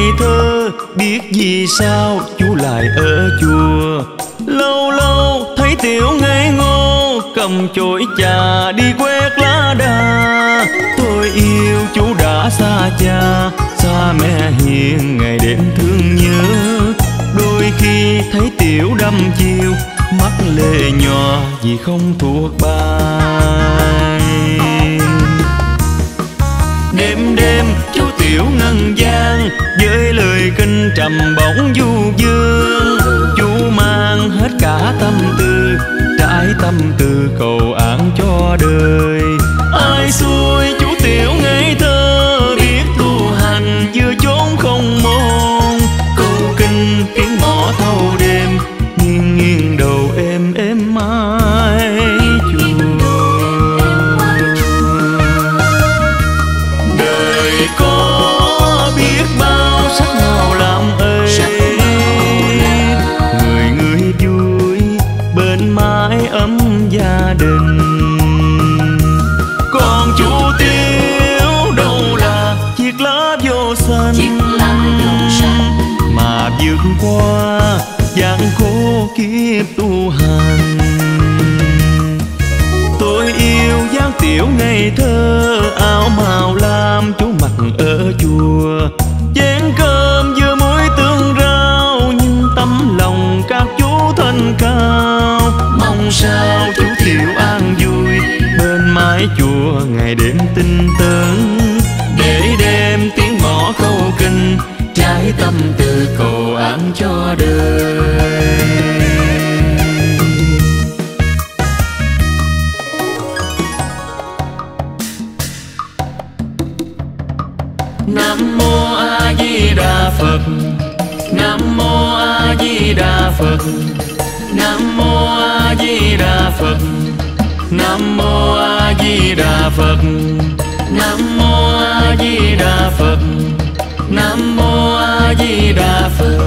thơ, biết vì sao chú lại ở chùa. Lâu lâu thấy tiểu ngây ngô, cầm chổi trà đi quét lá đa. Tôi yêu chú đã xa cha, xa mẹ hiền ngày đêm thương nhớ. Đôi khi thấy tiểu đăm chiêu, mắt lệ nhòa vì không thuộc bài. Đêm đêm chú tiểu ngân vang với lời kinh trầm bổng du dương. Chú mang hết cả tâm tư, trải tâm tư cầu an cho đời. Ai xui chú tiểu ngây thơ, biết tu hành vừa chốn không môn. Câu kinh tiếng mõ thâu đêm, nghiêng nghiêng đầu êm êm mái chùa. Đời có biết bao sắc màu làm ơi, người người vui bên mái ấm gia đình. Còn chú tiểu đâu là chiếc lá vô xanh, mà vượt qua gian khổ kiếp tu hành. Tôi yêu dáng tiểu ngây thơ, áo màu lam chú mặc ở chùa. Chén cơm dưa muối tương rau, nhưng tấm lòng các chú thanh cao. Mong sao chú tiểu an vui bên mái chùa ngày đêm tinh tấn. Để đêm tiếng mõ câu kinh, trái tâm tư cầu an cho đời. Nam mô A Di Đà Phật, Nam mô A Di Đà Phật, Nam mô A Di Đà Phật, Nam mô A Di Đà Phật, Nam mô A Di Đà Phật, Nam mô A Di Đà Phật.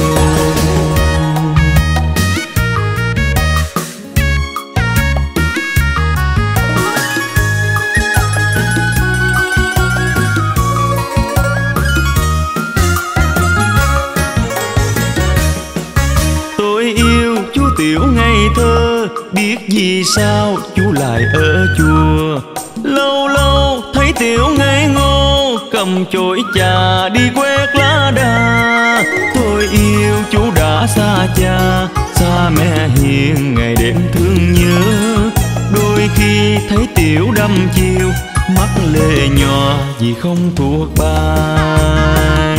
Tiểu ngây thơ, biết vì sao chú lại ở chùa. Lâu lâu thấy tiểu ngây ngô, cầm chổi trà đi quét lá đa. Tôi yêu chú đã xa cha, xa mẹ hiền ngày đêm thương nhớ. Đôi khi thấy tiểu đăm chiêu, mắt lệ nhòa vì không thuộc bài.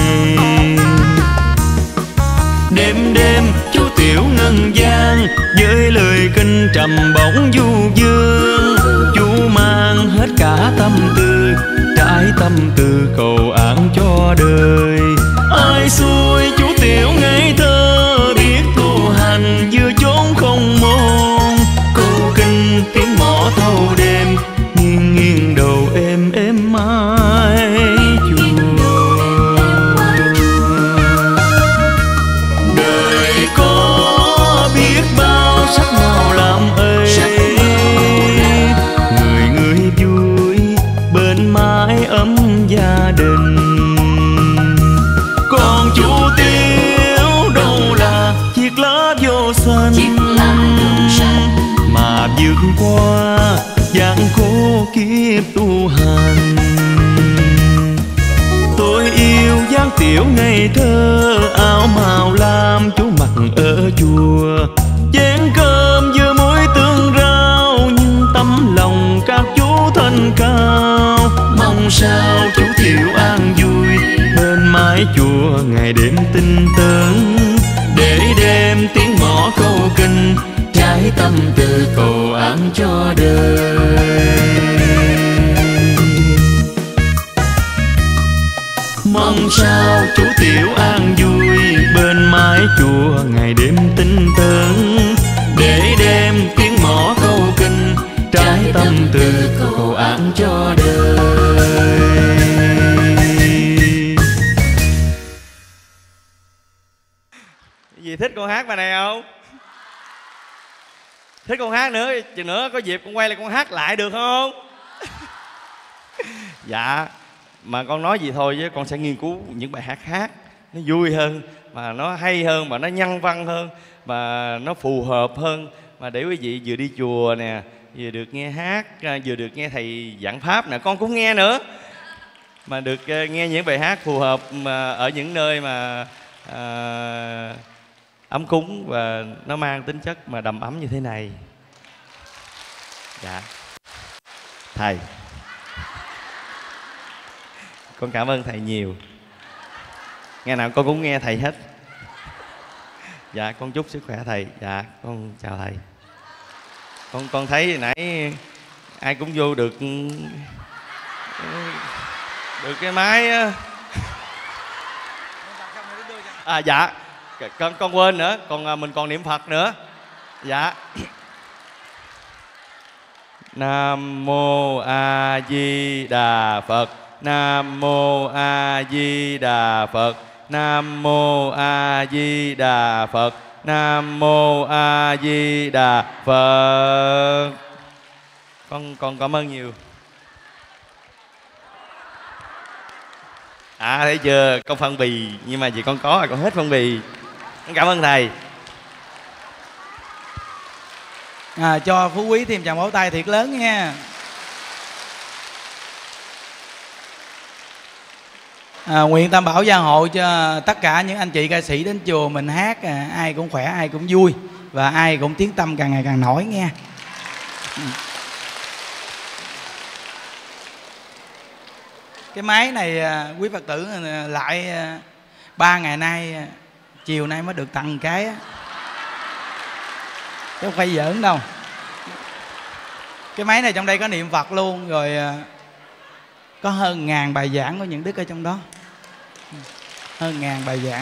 Đêm đêm chú tiểu ngân vang với lời kinh trầm bổng du dương. Chú mang hết cả tâm tư, trải tâm tư cầu an cho đời. Ai xui chú tiểu ngây thơ, biết tu hành vừa chốn không môn. Câu kinh tiếng mõ thâu đêm, nghiêng nghiêng đầu êm êm mái chùa. Đời có biết bao sắc màu làm ơi, người người vui bên mái ấm gia đình. Còn chú tiểu đâu là chiếc lá vô xanh, mà vượt qua gian khổ kiếp tu hành. Tôi yêu dáng tiểu ngây thơ, áo màu lam chú mặc ở chùa. Chén cơm dưa muối tương rau, nhưng tấm lòng các chú thanh cao. Mong sao chú tiểu an vui bên mái chùa ngày đêm tinh tấn. Để đêm tiếng mõ câu kinh, trái tâm tư cầu an cho đời. Mong sao chú tiểu an vui bên mái chùa ngày đêm tinh tấn. Để đêm tiếng mõ câu kinh, trái tâm tư cầu an cho đời. Dì thích con hát bài này không? Thích con hát nữa, chừng nữa có dịp con quay lại con hát lại được không? Dạ, mà con nói gì thôi chứ con sẽ nghiên cứu những bài hát khác nó vui hơn, mà nó hay hơn, mà nó nhân văn hơn, mà nó phù hợp hơn. Mà để quý vị vừa đi chùa nè, vừa được nghe hát, vừa được nghe thầy giảng pháp nè, con cũng nghe nữa. Mà được nghe những bài hát phù hợp mà ở những nơi mà ấm cúng, và nó mang tính chất mà đầm ấm như thế này. Dạ thầy, con cảm ơn thầy nhiều. Ngày nào con cũng nghe thầy hết. Dạ con chúc sức khỏe thầy. Dạ con chào thầy. Con thấy nãy ai cũng vô được cái máy á. Dạ con quên nữa, mình còn niệm Phật nữa. Dạ. Nam mô A Di Đà Phật. Nam mô A Di Đà Phật. Nam mô A Di Đà Phật. Nam mô A Di Đà Phật. Con cảm ơn nhiều. Thấy chưa, con phân bì, nhưng mà vì con có rồi con hết phân bì. Con cảm ơn thầy. Cho Phú Quý thêm tràng vỗ tay thiệt lớn nha. Nguyện Tam Bảo gia hộ cho tất cả những anh chị ca sĩ đến chùa mình hát, ai cũng khỏe, ai cũng vui, và ai cũng tiếng tâm càng ngày càng nổi nghe. Cái máy này quý Phật tử lại 3 ngày nay, chiều nay mới được tặng một cái á, chứ không phải giỡn đâu. Cái máy này trong đây có niệm Phật luôn, rồi có hơn 1000 bài giảng của những đức ở trong đó. Hơn 1000 bài giảng.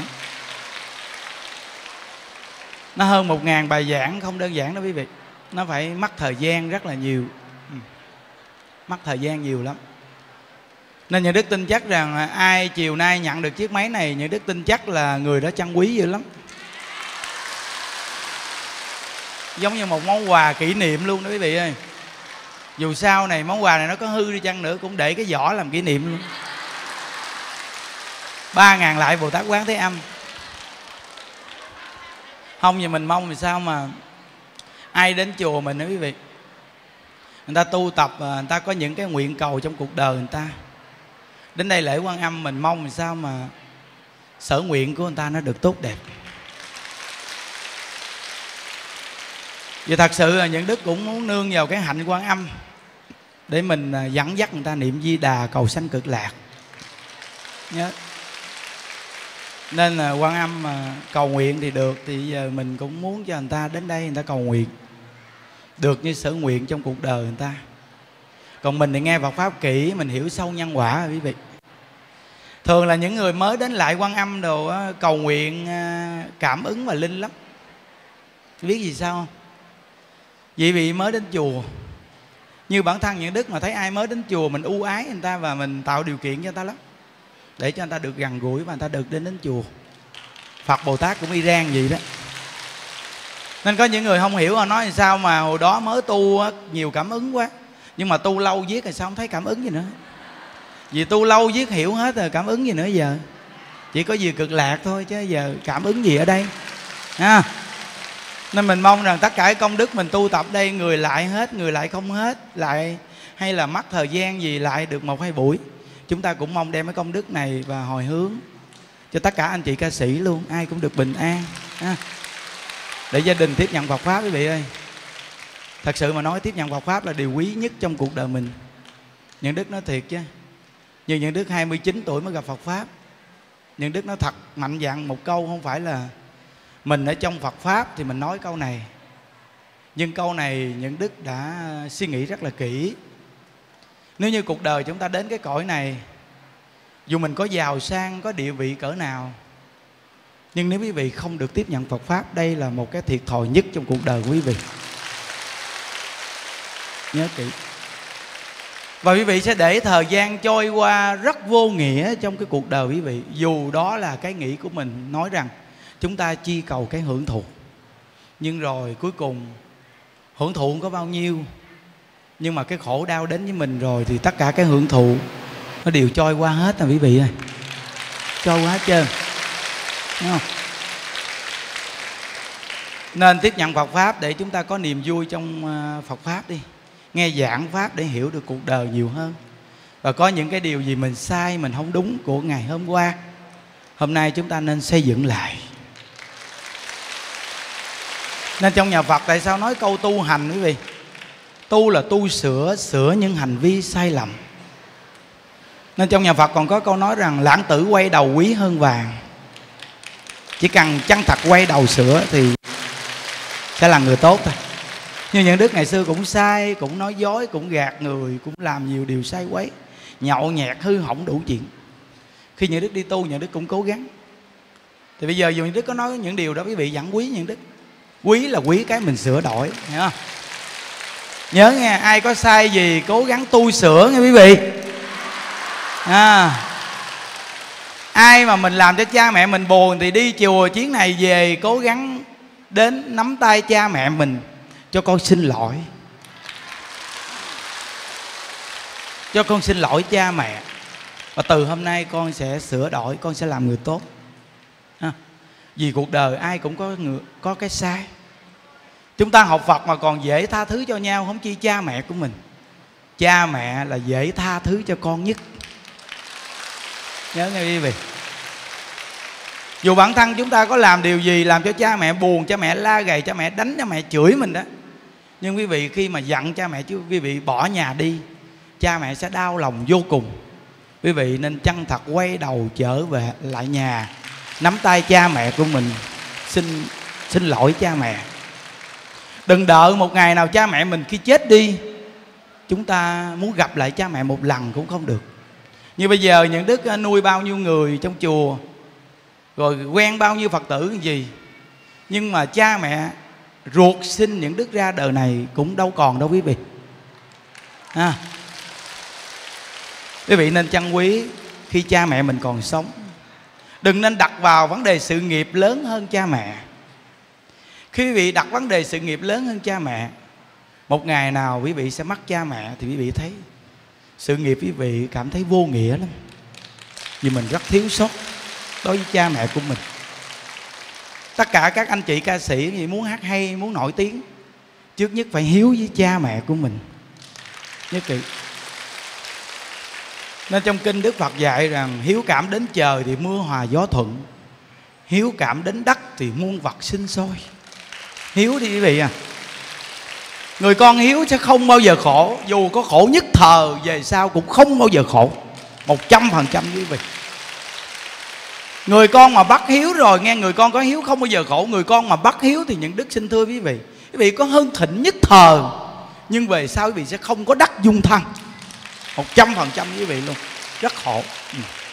Nó hơn 1000 bài giảng không đơn giản đó quý vị. Nó phải mất thời gian rất là nhiều. Mất thời gian nhiều lắm. Nên những đức tin chắc rằng ai chiều nay nhận được chiếc máy này, những đức tin chắc là người đó trân quý dữ lắm. Giống như một món quà kỷ niệm luôn đó quý vị ơi. Dù sau này món quà này nó có hư đi chăng nữa, cũng để cái vỏ làm kỷ niệm luôn. 3000 lại Bồ Tát Quán Thế Âm. Không, thì mình mong làm sao mà ai đến chùa mình đó quý vị, người ta tu tập, người ta có những cái nguyện cầu trong cuộc đời người ta, đến đây lễ Quan Âm mình mong làm sao mà sở nguyện của người ta nó được tốt đẹp. Vì thật sự là những đức cũng muốn nương vào cái hạnh Quan Âm để mình dẫn dắt người ta niệm Di Đà cầu sanh cực lạc. Nhớ. Nên là Quan Âm mà cầu nguyện thì được, thì giờ mình cũng muốn cho người ta đến đây người ta cầu nguyện được như sở nguyện trong cuộc đời người ta. Còn mình thì nghe Phật Pháp kỹ, mình hiểu sâu nhân quả quý vị. Thường là những người mới đến lại Quan Âm đồ cầu nguyện cảm ứng và linh lắm. Biết gì sao không? Vì vị mới đến chùa, như bản thân những đức mà thấy ai mới đến chùa mình ưu ái người ta, và mình tạo điều kiện cho người ta lắm, để cho người ta được gần gũi và người ta được đến chùa. Phật Bồ Tát cũng y rang vậy đó. Nên có những người không hiểu, họ nói sao mà hồi đó mới tu nhiều cảm ứng quá, nhưng mà tu lâu viết thì sao không thấy cảm ứng gì nữa. Vì tu lâu viết hiểu hết rồi, cảm ứng gì nữa giờ. Chỉ có gì cực lạc thôi, chứ giờ cảm ứng gì ở đây ha. Nên mình mong rằng tất cả cái công đức mình tu tập đây, người lại hết, người lại không hết, lại hay là mất thời gian gì lại được 1-2 buổi, chúng ta cũng mong đem cái công đức này và hồi hướng cho tất cả anh chị ca sĩ luôn, ai cũng được bình an ha. Để gia đình tiếp nhận Phật Pháp quý vị ơi. Thật sự mà nói, tiếp nhận Phật Pháp là điều quý nhất trong cuộc đời mình. Những đức nói thiệt chứ, như những đức 29 tuổi mới gặp Phật Pháp. Những đức nói thật mạnh dạn một câu, không phải là mình ở trong Phật Pháp thì mình nói câu này, nhưng câu này những đức đã suy nghĩ rất là kỹ. Nếu như cuộc đời chúng ta đến cái cõi này, dù mình có giàu sang, có địa vị cỡ nào, nhưng nếu quý vị không được tiếp nhận Phật Pháp, đây là một cái thiệt thòi nhất trong cuộc đời của quý vị. Nhớ kỹ. Và quý vị sẽ để thời gian trôi qua rất vô nghĩa trong cái cuộc đời quý vị. Dù đó là cái nghĩ của mình, nói rằng chúng ta chi cầu cái hưởng thụ, nhưng rồi cuối cùng hưởng thụ không có bao nhiêu, nhưng mà cái khổ đau đến với mình rồi thì tất cả cái hưởng thụ nó đều trôi qua hết rồi quý vị ơi. Trôi qua hết trơn. Đúng không? Nên tiếp nhận Phật Pháp để chúng ta có niềm vui trong Phật Pháp đi. Nghe giảng Pháp để hiểu được cuộc đời nhiều hơn. Và có những cái điều gì mình sai, mình không đúng của ngày hôm qua, hôm nay chúng ta nên xây dựng lại. Nên trong nhà Phật tại sao nói câu tu hành quý vị? Tu là tu sửa những hành vi sai lầm. Nên trong nhà Phật còn có câu nói rằng lãng tử quay đầu quý hơn vàng. Chỉ cần chân thật quay đầu sửa thì sẽ là người tốt thôi. Như những đức ngày xưa cũng sai, cũng nói dối, cũng gạt người, cũng làm nhiều điều sai quấy, nhậu nhẹt hư hỏng đủ chuyện. Khi những đức đi tu, những đức cũng cố gắng. Thì bây giờ dù những đức có nói những điều đó quý vị vẫn quý những đức. Quý là quý cái mình sửa đổi, hiểu không? Nhớ nghe, ai có sai gì cố gắng tu sửa nghe quý vị. Ai mà mình làm cho cha mẹ mình buồn thì đi chùa chuyến này về cố gắng đến nắm tay cha mẹ mình, cho con xin lỗi, cho con xin lỗi cha mẹ, và từ hôm nay con sẽ sửa đổi, con sẽ làm người tốt. Vì cuộc đời ai cũng có cái sai. Chúng ta học Phật mà còn dễ tha thứ cho nhau, không chi cha mẹ của mình. Cha mẹ là dễ tha thứ cho con nhất. Nhớ nghe quý vị. Dù bản thân chúng ta có làm điều gì làm cho cha mẹ buồn, cha mẹ la gầy, cha mẹ đánh, cha mẹ chửi mình đó, nhưng quý vị khi mà giận cha mẹ chứ quý vị bỏ nhà đi, cha mẹ sẽ đau lòng vô cùng. Quý vị nên chân thật quay đầu trở về lại nhà, nắm tay cha mẹ của mình, xin lỗi cha mẹ. Đừng đợi một ngày nào cha mẹ mình khi chết đi, chúng ta muốn gặp lại cha mẹ một lần cũng không được. Như bây giờ những đức nuôi bao nhiêu người trong chùa, rồi quen bao nhiêu Phật tử gì, nhưng mà cha mẹ ruột sinh những đức ra đời này cũng đâu còn đâu quý vị. Quý vị nên trân quý khi cha mẹ mình còn sống. Đừng nên đặt vào vấn đề sự nghiệp lớn hơn cha mẹ. Khi quý vị đặt vấn đề sự nghiệp lớn hơn cha mẹ, một ngày nào quý vị sẽ mất cha mẹ thì quý vị thấy sự nghiệp quý vị cảm thấy vô nghĩa lắm. Vì mình rất thiếu sót đối với cha mẹ của mình. Tất cả các anh chị ca sĩ gì muốn hát hay, muốn nổi tiếng, trước nhất phải hiếu với cha mẹ của mình. Nhất kỹ. Nên trong kinh Đức Phật dạy rằng hiếu cảm đến trời thì mưa hòa gió thuận, hiếu cảm đến đất thì muôn vật sinh sôi. Hiếu đi quý vị à. Người con hiếu sẽ không bao giờ khổ. Dù có khổ nhất thời, về sau cũng không bao giờ khổ. 100% quý vị. Người con mà bắt hiếu rồi, nghe, người con có hiếu không bao giờ khổ. Người con mà bắt hiếu thì những đức xin thưa quý vị, quý vị có hưng thịnh nhất thời, nhưng về sau quý vị sẽ không có đắc dung thân. 100% quý vị luôn. Rất khổ.